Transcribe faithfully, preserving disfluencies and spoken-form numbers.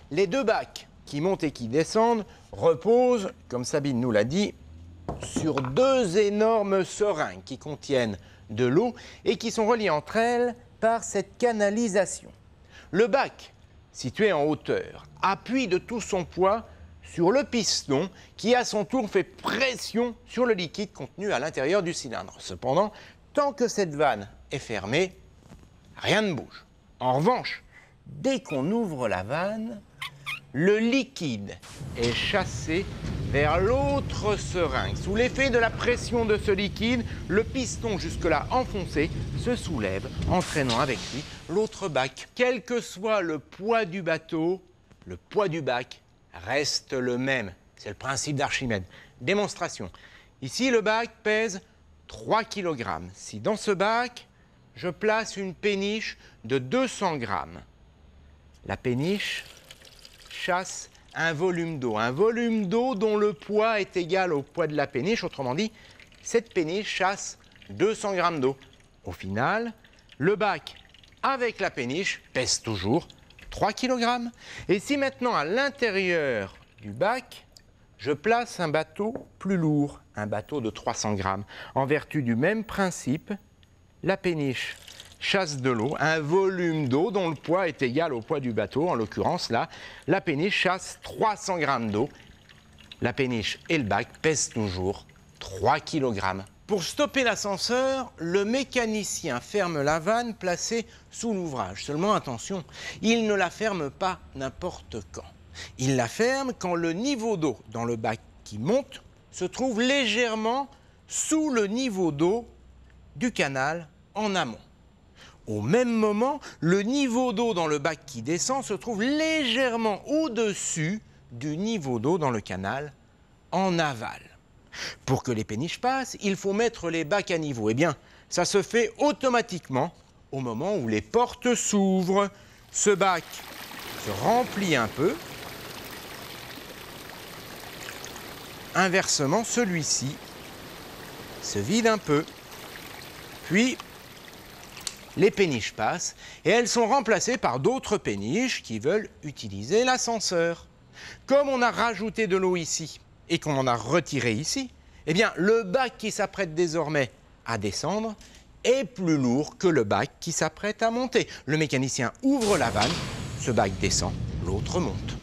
Les deux bacs qui montent et qui descendent reposent, comme Sabine nous l'a dit, sur deux énormes seringues qui contiennent de l'eau et qui sont reliées entre elles par cette canalisation. Le bac, situé en hauteur, appuie de tout son poids sur le piston qui, à son tour, fait pression sur le liquide contenu à l'intérieur du cylindre. Cependant, tant que cette vanne est fermée, rien ne bouge. En revanche, dès qu'on ouvre la vanne, le liquide est chassé vers l'autre seringue. Sous l'effet de la pression de ce liquide, le piston jusque-là enfoncé se soulève, entraînant avec lui l'autre bac. Quel que soit le poids du bateau, le poids du bac reste le même. C'est le principe d'Archimède. Démonstration. Ici, le bac pèse trois kilogrammes. Si dans ce bac, je place une péniche de deux cents grammes, la péniche chasse un volume d'eau, un volume d'eau dont le poids est égal au poids de la péniche. Autrement dit, cette péniche chasse deux cents grammes d'eau. Au final, le bac avec la péniche pèse toujours trois kilogrammes. Et si maintenant, à l'intérieur du bac, je place un bateau plus lourd, un bateau de trois cents grammes, en vertu du même principe, la péniche chasse de l'eau, un volume d'eau dont le poids est égal au poids du bateau. En l'occurrence, là, la péniche chasse trois cents grammes d'eau. La péniche et le bac pèsent toujours trois kilogrammes. Pour stopper l'ascenseur, le mécanicien ferme la vanne placée sous l'ouvrage. Seulement, attention, il ne la ferme pas n'importe quand. Il la ferme quand le niveau d'eau dans le bac qui monte se trouve légèrement sous le niveau d'eau du canal en amont. Au même moment, le niveau d'eau dans le bac qui descend se trouve légèrement au-dessus du niveau d'eau dans le canal en aval. Pour que les péniches passent, il faut mettre les bacs à niveau. Eh bien, ça se fait automatiquement au moment où les portes s'ouvrent. Ce bac se remplit un peu. Inversement, celui-ci se vide un peu. Puis, les péniches passent et elles sont remplacées par d'autres péniches qui veulent utiliser l'ascenseur. Comme on a rajouté de l'eau ici et qu'on en a retiré ici, eh bien, le bac qui s'apprête désormais à descendre est plus lourd que le bac qui s'apprête à monter. Le mécanicien ouvre la vanne, ce bac descend, l'autre monte.